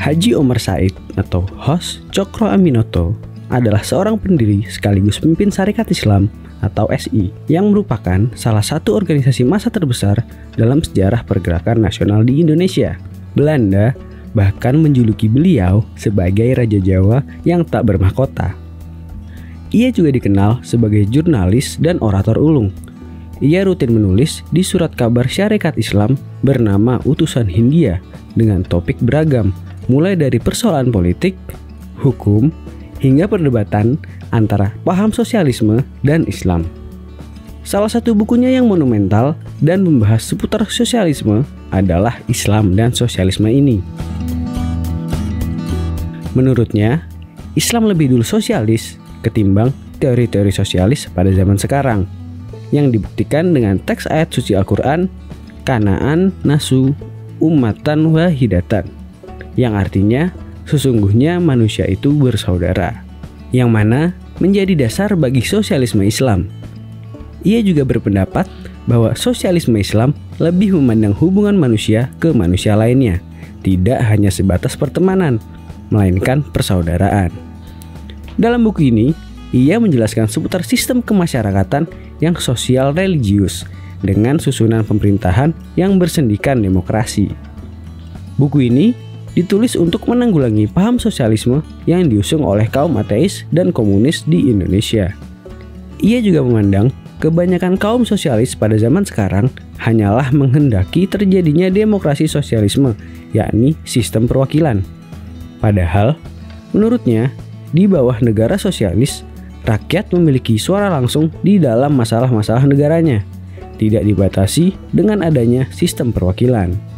Haji Omar Said atau Hos Cokro Aminoto adalah seorang pendiri sekaligus pemimpin Sarekat Islam atau SI yang merupakan salah satu organisasi massa terbesar dalam sejarah pergerakan nasional di Indonesia. Belanda bahkan menjuluki beliau sebagai Raja Jawa yang tak bermahkota. Ia juga dikenal sebagai jurnalis dan orator ulung. Ia rutin menulis di surat kabar Syarikat Islam bernama Utusan Hindia dengan topik beragam, mulai dari persoalan politik, hukum, hingga perdebatan antara paham sosialisme dan Islam. Salah satu bukunya yang monumental dan membahas seputar sosialisme adalah Islam dan Sosialisme ini. Menurutnya, Islam lebih dulu sosialis ketimbang teori-teori sosialis pada zaman sekarang, yang dibuktikan dengan teks ayat suci Al-Quran, Kanaan nasu ummatan wahidatan, yang artinya sesungguhnya manusia itu bersaudara, yang mana menjadi dasar bagi sosialisme Islam. Ia juga berpendapat bahwa sosialisme Islam lebih memandang hubungan manusia ke manusia lainnya, tidak hanya sebatas pertemanan, melainkan persaudaraan. Dalam buku ini, ia menjelaskan seputar sistem kemasyarakatan yang sosial religius dengan susunan pemerintahan yang bersendikan demokrasi. Buku ini ditulis untuk menanggulangi paham sosialisme yang diusung oleh kaum ateis dan komunis di Indonesia. Ia juga memandang kebanyakan kaum sosialis pada zaman sekarang hanyalah menghendaki terjadinya demokrasi sosialisme, yakni sistem perwakilan. Padahal, menurutnya, di bawah negara sosialis, rakyat memiliki suara langsung di dalam masalah-masalah negaranya, tidak dibatasi dengan adanya sistem perwakilan.